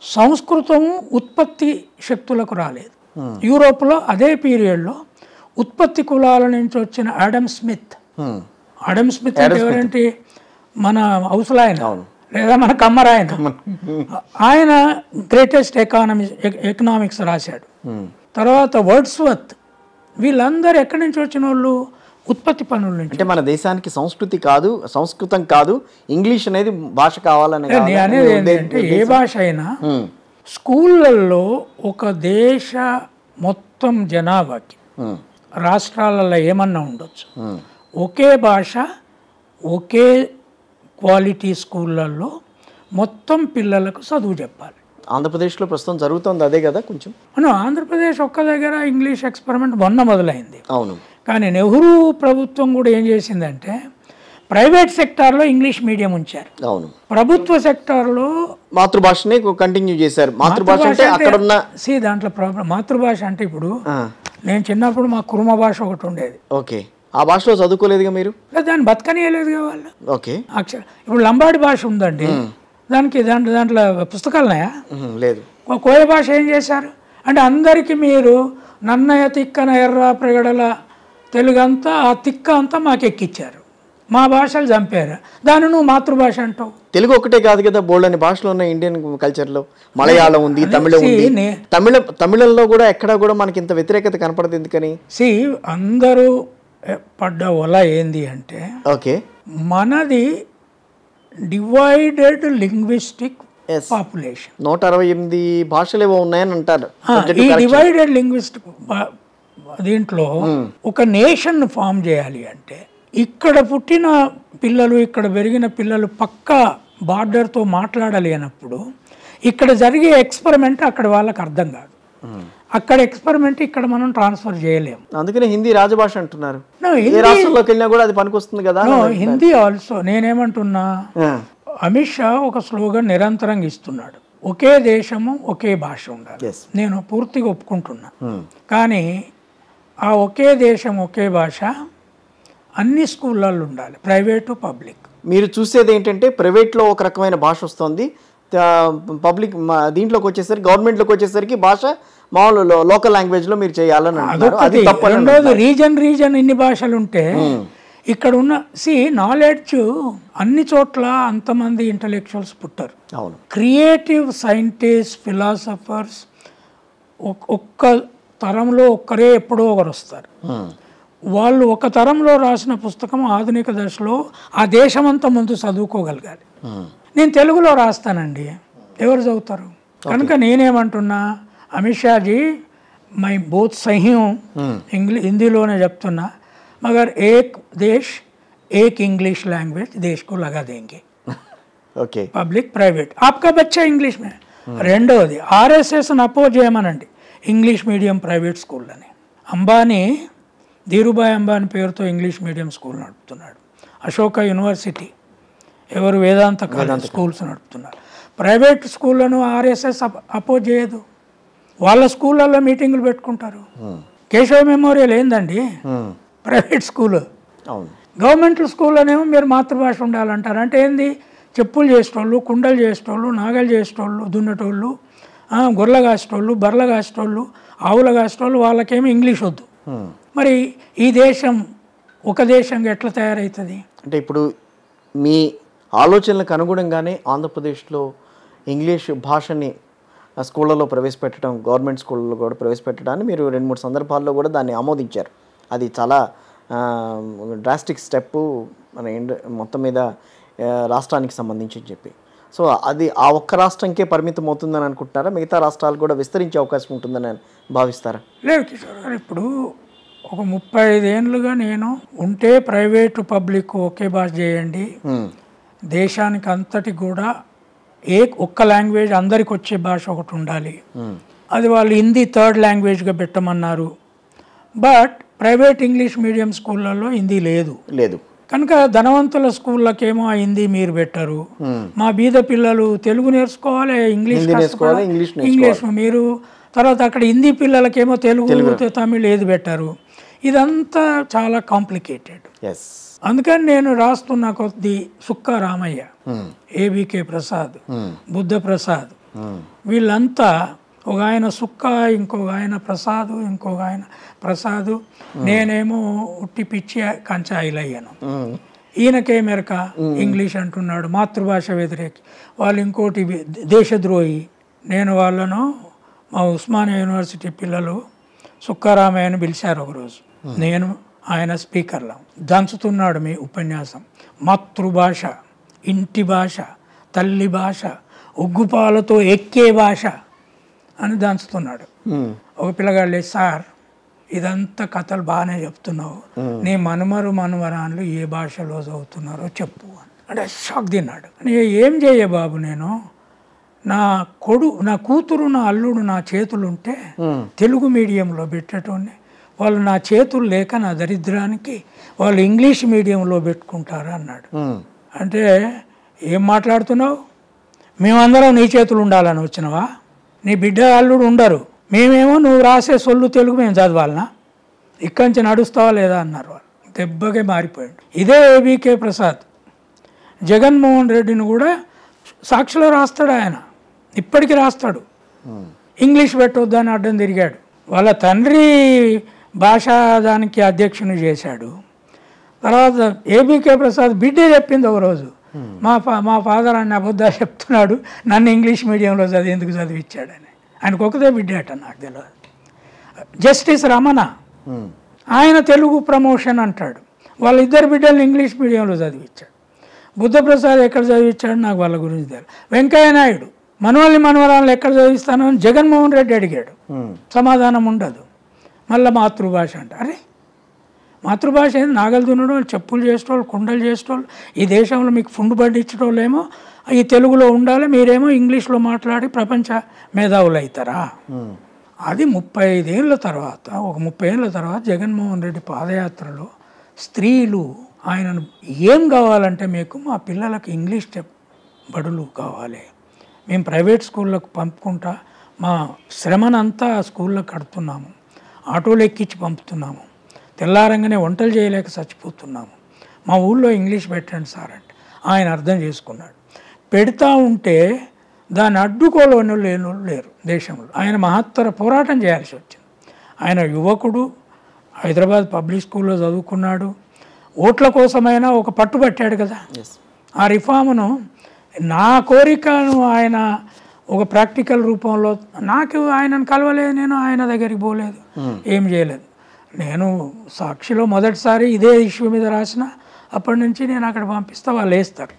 సంస్కృతం ఉత్పత్తి శక్తులకు రాలేదు. యూరోప్లో అదే పీరియడ్లో ఉత్పత్తి కులాల నుంచి వచ్చిన ఆడమ్ స్మిత్ అంటే ఎవరంటే మన హౌస్లాయన లేదా మన కమ్మరాయన, ఆయన గ్రేటెస్ట్ ఎకనామిక్స్ రాశాడు. తర్వాత వర్డ్స్వర్త్, వీళ్ళందరూ ఎక్కడి నుంచి వచ్చిన వాళ్ళు? ఉత్పత్తి పనుల నుంచి. అంటే మన దేశానికి సంస్కృతి కాదు, సంస్కృతం కాదు, ఇంగ్లీష్ అనేది భాష కావాలని. అనేది ఏంటంటే ఏ భాష అయినా స్కూళ్ళల్లో ఒక దేశ మొత్తం జనాభాకి రాష్ట్రాలలో ఏమన్నా ఉండొచ్చు, ఒకే భాష ఒకే క్వాలిటీ స్కూళ్ళల్లో మొత్తం పిల్లలకు చదువు చెప్పాలి. ఆంధ్రప్రదేశ్లో ప్రస్తుతం జరుగుతుంది అదే కదా. కొంచెం ఆంధ్రప్రదేశ్ ఒక్క దగ్గర ఇంగ్లీష్ ఎక్స్పెరిమెంట్ మొన్న మొదలైంది. అవును. కానీ నెహ్రూ ప్రభుత్వం కూడా ఏం చేసిందంటే ప్రైవేట్ సెక్టార్లో ఇంగ్లీష్ మీడియం ఉంచారు. అవును. ప్రభుత్వ సెక్టార్లో మాతృభాషని కంటిన్యూ చేశారు. మాతృభాష అంటే అక్కడ ఉన్న దాంట్లో ప్రాబ్లం. మాతృభాష అంటే ఇప్పుడు నేను చిన్నప్పుడు మా కుర్మ భాష ఒకటి ఉండేది. ఓకే. ఆ భాషలో చదువుకోలేదుగా మీరు? దాన్ని బతకనియలేదుగా వాళ్ళు. ఓకే. ఇప్పుడు లంబాడి భాష ఉందండి, దానికి దాంట్లో పుస్తకాలున్నాయా? లేదు. కోయ భాష ఏం చేశారు అంటే అందరికీ మీరు నన్నయ్య తిక్కన ఎర్ర ప్రగడల తెలుగంతా ఆ తిక్క అంతా మాకు ఎక్కిచ్చారు, మా భాషలు చంపారు, దాన్ని నువ్వు మాతృభాష అంటావు. తెలుగు ఒకటే కాదు కదా, బోల్డ్ అని భాషలో ఉన్న ఇండియన్ కల్చర్లో మలయాళం ఉంది, తమిళం ఉంది. తమిళంలో కూడా ఎక్కడా కూడా మనకి ఇంత వ్యతిరేకత కనపడదు ఎందుకని? అందరూ పడ్డ వల ఏంది అంటే ఓకే మనది డివైడెడ్ లింగ్విస్టిక్ పాపులేషన్. 168 భాషలు ఏవో ఉన్నాయని అంటారు. ఈ డివైడెడ్ లింగ్విస్టిక్ దీంట్లో ఒక నేషన్ ఫామ్ చేయాలి అంటే ఇక్కడ పుట్టిన పిల్లలు ఇక్కడ పెరిగిన పిల్లలు పక్కా బార్డర్తో మాట్లాడలేనప్పుడు ఇక్కడ జరిగే ఎక్స్పెరిమెంట్ అక్కడ వాళ్ళకి అర్థం కాదు. అక్కడ ఎక్స్పెరిమెంట్ ఇక్కడ మనం ట్రాన్స్ఫర్ చేయలేము. అందుకనే హిందీ రాజభాష అంటున్నారు. రాష్ట్రంలోకి వెళ్ళినా కూడా అది పనికొస్తుంది కదా. హిందీ ఆల్సో. నేనేమంటున్నా, అమిత్ షా ఒక స్లోగన్ నిరంతరంగా ఇస్తున్నాడు, ఒకే దేశము ఒకే భాష ఉండాలి. నేను పూర్తిగా ఒప్పుకుంటున్నా. కానీ ఆ ఒకే దేశం ఒకే భాష అన్ని స్కూళ్ళల్లో ఉండాలి, ప్రైవేటు పబ్లిక్. మీరు చూసేది ఏంటంటే ప్రైవేట్లో ఒక రకమైన భాష వస్తుంది, పబ్లిక్ దీంట్లోకి వచ్చేసరికి గవర్నమెంట్లోకి వచ్చేసరికి భాష మామూలు లోకల్ లాంగ్వేజ్లో మీరు చేయాలని అంటున్నారు. అది తప్పు. రెండోది రీజన్ ఇన్ని భాషలు ఉంటే ఇక్కడ ఉన్న నాలెడ్జ్ అన్ని చోట్ల అంతమంది ఇంటలెక్చువల్స్ పుట్టారు. అవును. క్రియేటివ్ సైంటిస్ట్, ఫిలాసఫర్స్ ఒక్క తరంలో ఒక్కరే ఎప్పుడో ఒకరు వస్తారు. వాళ్ళు ఒక తరంలో రాసిన పుస్తకం ఆధునిక దశలో ఆ దేశమంతా ముందు చదువుకోగలగాలి. నేను తెలుగులో రాస్తానండి, ఎవరు చదువుతారు? కనుక నేనేమంటున్నా, అమిత్ షాజీ మై బోత్ సహీ హూ, హిందీలోనే చెప్తున్నా, మగర్ ఏక్ దేశ్ ఏక్ ఇంగ్లీష్ లాంగ్వేజ్ దేశ్ को लगा देंगे. ఓకే. పబ్లిక్ ప్రైవేట్ ఆప్కా బచ్చా ఇంగ్లీష్ మే. రెండోది ఆర్ఎస్ఎస్ని అపోజ్ చేయమనండి ఇంగ్లీష్ మీడియం ప్రైవేట్ స్కూళ్ళని. అంబానీ, ధీరుభాయ్ అంబానీ పేరుతో ఇంగ్లీష్ మీడియం స్కూల్ నడుపుతున్నాడు. అశోక యూనివర్సిటీ, ఎవరు వేదాంత స్కూల్స్ నడుపుతున్నారు. ప్రైవేట్ స్కూళ్ళను ఆర్ఎస్ఎస్ అపోజ్ చేయదు, వాళ్ళ స్కూళ్ళల్లో మీటింగులు పెట్టుకుంటారు. కేశవ మెమోరియల్ ఏందండి, ప్రైవేట్ స్కూల్. గవర్నమెంట్ స్కూల్లోనేమో మీరు మాతృభాష ఉండాలంటారు. అంటే ఏంది, చెప్పులు చేసేటోళ్ళు, కుండలు చేసేటోళ్ళు, నాగలు చేసేటోళ్ళు, దున్నటోళ్ళు, గొర్రెల కాసేటోళ్ళు, బర్రెల కాసేటోళ్ళు, ఆవుల కాసేటోళ్ళు, వాళ్ళకేమో ఇంగ్లీష్ వద్దు. మరి ఈ దేశం ఒక దేశంగా ఎట్లా తయారవుతుంది? అంటే ఇప్పుడు మీ ఆలోచనలకు అనుగుణంగానే ఆంధ్రప్రదేశ్లో ఇంగ్లీష్ భాషని స్కూళ్ళలో ప్రవేశపెట్టడం, గవర్నమెంట్ స్కూళ్ళలో కూడా ప్రవేశపెట్టడాన్ని మీరు 2-3 సందర్భాల్లో కూడా దాన్ని ఆమోదించారు. అది చాలా డ్రాస్టిక్ స్టెప్ మన మొత్తం మీద రాష్ట్రానికి సంబంధించి అని చెప్పి. సో అది ఆ ఒక్క రాష్ట్రంకే పరిమితం అవుతుందని అనుకుంటున్నారా? మిగతా రాష్ట్రాలు కూడా విస్తరించే అవకాశం ఉంటుందని భావిస్తారా? లేదు కిషోర్ గారు, ఇప్పుడు ఒక 35 ఏళ్ళుగా నేను ఉంటే ప్రైవేటు పబ్లిక్ ఒకే భాష చేయండి, దేశానికి అంతటి కూడా ఒక్క లాంగ్వేజ్ అందరికి వచ్చే భాష ఒకటి ఉండాలి, అది వాళ్ళు హిందీ 3rd లాంగ్వేజ్గా పెట్టమన్నారు. బట్ ప్రైవేట్ ఇంగ్లీష్ మీడియం స్కూళ్ళల్లో హిందీ లేదు. కనుక ధనవంతుల స్కూళ్ళకేమో ఆ హిందీ మీరు పెట్టరు, మా బీద పిల్లలు తెలుగు నేర్చుకోవాలి, ఇంగ్లీష్ మీరు, తర్వాత అక్కడ హిందీ పిల్లలకేమో తెలుగు తమిళ్ ఏది పెట్టారు. ఇదంతా చాలా కాంప్లికేటెడ్. అందుకని నేను రాస్తున్న కొద్ది సుక్క రామయ్య, ఏబికే ప్రసాద్, బుద్ధ ప్రసాద్, వీళ్ళంతా ఒక ఆయన సుక్క, ఇంకొక ఆయన ప్రసాదు, ఇంకొక ఆయన ప్రసాదు, నేనేమో ఉట్టి పిచ్చి కంచాయిలయ్యాను. ఈయనకేమెరక ఇంగ్లీష్ అంటున్నాడు, మాతృభాష వ్యతిరేకి, వాళ్ళు ఇంకోటి దేశద్రోహి. నేను వాళ్ళను మా ఉస్మానియా యూనివర్సిటీ పిల్లలు సుక్కారామయ్యను పిలిచారు ఒకరోజు, నేను ఆయన స్పీకర్లో. దంచుతున్నాడు మీ ఉపన్యాసం, మాతృభాష, ఇంటి భాష, తల్లి భాష, ఉగ్గుపాలతో ఎక్కే భాష అని దంచుతున్నాడు. ఒక పిల్లగాడు లేదు, సార్ ఇదంతా కథలు బాగానే చెప్తున్నావు, నీ మనవరాన్లు ఏ భాషలో చదువుతున్నారో చెప్పు అంటే షాక్ తిన్నాడు. ఏం చేయ బాబు, నేను నా కూతురు నా అల్లుడు నా చేతులుంటే తెలుగు మీడియంలో పెట్టేటోని, వాళ్ళు నా చేతులు లేక నా దరిద్రానికి వాళ్ళు ఇంగ్లీష్ మీడియంలో పెట్టుకుంటారా అన్నాడు. అంటే ఏం మాట్లాడుతున్నావు, మేమందరం నీ చేతులు ఉండాలని వచ్చినవా, నీ బిడ్డ అల్లుడు ఉండరు, మేమేమో నువ్వు రాసే సొల్లు తెలుగు మేము చదవాలనా, ఇక్కడి నుంచి నడుస్తావా లేదా అన్నారు. వాళ్ళు దెబ్బకే మారిపోయాడు. ఇదే ఏబీకే ప్రసాద్ జగన్మోహన్ రెడ్డిని కూడా సాక్షిలో రాస్తాడు, ఆయన ఇప్పటికీ రాస్తాడు. ఇంగ్లీష్ పెట్టొద్దని అడ్డం తిరిగాడు. వాళ్ళ తండ్రి భాషా దానికి అధ్యక్షుని చేశాడు. తర్వాత ఏబీకే ప్రసాద్ బిడ్డే చెప్పింది ఒకరోజు, మా ఫాదర్ అన్న అబద్ధాలు చెప్తున్నాడు, నన్ను ఇంగ్లీష్ మీడియంలో ఎందుకు చదివించాడని. ఆయనకు ఒకదే బిడ్డ అట, నాకు తెలియదు. జస్టిస్ రమణ ఆయన తెలుగు ప్రమోషన్ అంటాడు, వాళ్ళిద్దరు బిడ్డలు ఇంగ్లీష్ మీడియంలో చదివించాడు. బుద్ధప్రసాద్ ఎక్కడ చదివించాడు నాకు వాళ్ళ గురించి తెలియదు. వెంకయ్య నాయుడు మనవరాలను ఎక్కడ చదివిస్తాను అని జగన్మోహన్ రెడ్డి అడిగాడు, సమాధానం ఉండదు. మళ్ళీ మాతృభాష అంట. అరే మాతృభాష ఏంది, నాగలు దున్నడం, చెప్పులు చేసేటోళ్ళు, కుండలు చేసేటోళ్ళు, ఈ దేశంలో మీకు ఫుండు పండించేటోళ్ళేమో ఈ తెలుగులో ఉండాలి, మీరేమో ఇంగ్లీష్లో మాట్లాడి ప్రపంచ మేధావులు అవుతారా. అది 35 ఏళ్ళ తర్వాత, ఒక 30 ఏళ్ళ తర్వాత జగన్మోహన్ రెడ్డి పాదయాత్రలో స్త్రీలు ఆయనను ఏం కావాలంటే, మీకు మా పిల్లలకి ఇంగ్లీష్ బడులు కావాలి, మేము ప్రైవేట్ స్కూళ్ళకు పంపుకుంటా మా శ్రమనంతా స్కూళ్ళకు కడుతున్నాము, ఆటోలు ఎక్కించి పంపుతున్నాము, తెల్లారంగానే వంటలు చేయలేక చచ్చిపోతున్నాము, మా ఊళ్ళో ఇంగ్లీష్ పెట్టండి సార్ అంటే ఆయన అర్థం చేసుకున్నాడు. పెడతా ఉంటే దాన్ని అడ్డుకోలేని లేరు దేశంలో. ఆయన మహత్తర పోరాటం చేయాల్సి వచ్చింది. ఆయన యువకుడు, హైదరాబాద్ పబ్లిక్ స్కూల్లో చదువుకున్నాడు, ఓట్ల కోసమైనా ఒక పట్టుబట్టాడు కదా. ఆ రిఫార్మ్ను నా కోరికను ఆయన ఒక ప్రాక్టికల్ రూపంలో, నాకు ఆయనను కలవలేదు, నేను ఆయన దగ్గరికి పోలేదు, ఏం చేయలేదు. నేను సాక్షిలో మొదటిసారి ఇదే ఇష్యూ మీద రాసిన, అప్పటి నుంచి నేను అక్కడ పంపిస్తే వాళ్ళు వేస్తారు.